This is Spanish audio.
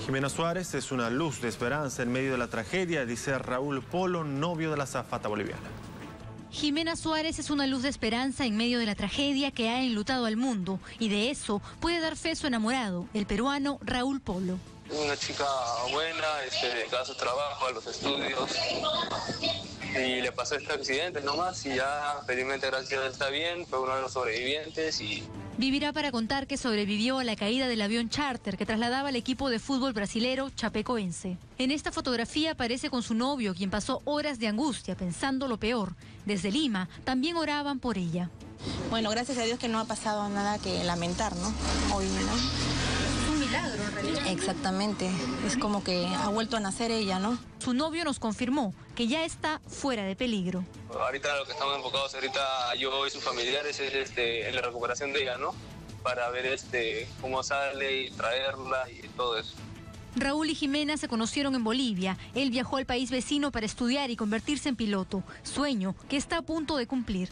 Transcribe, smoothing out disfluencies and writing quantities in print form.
Jimena Suárez es una luz de esperanza en medio de la tragedia, dice Raúl Polo, novio de la azafata boliviana. Jimena Suárez es una luz de esperanza en medio de la tragedia que ha enlutado al mundo, y de eso puede dar fe su enamorado, el peruano Raúl Polo. Una chica buena, dedicada a su trabajo, a los estudios, y le pasó este accidente nomás, y ya felizmente gracias a Dios está bien, fue uno de los sobrevivientes y... Vivirá para contar que sobrevivió a la caída del avión charter que trasladaba al equipo de fútbol brasilero Chapecoense. En esta fotografía aparece con su novio, quien pasó horas de angustia pensando lo peor. Desde Lima también oraban por ella. Bueno, gracias a Dios que no ha pasado nada que lamentar, ¿no? Hoy, ¿no? Un milagro, en realidad. Exactamente, es como que ha vuelto a nacer ella, ¿no? Su novio nos confirmó que ya está fuera de peligro. Ahorita lo que estamos enfocados yo y sus familiares es en la recuperación de ella, ¿no? Para ver cómo sale y traerla y todo eso. Raúl y Jimena se conocieron en Bolivia. Él viajó al país vecino para estudiar y convertirse en piloto, sueño que está a punto de cumplir.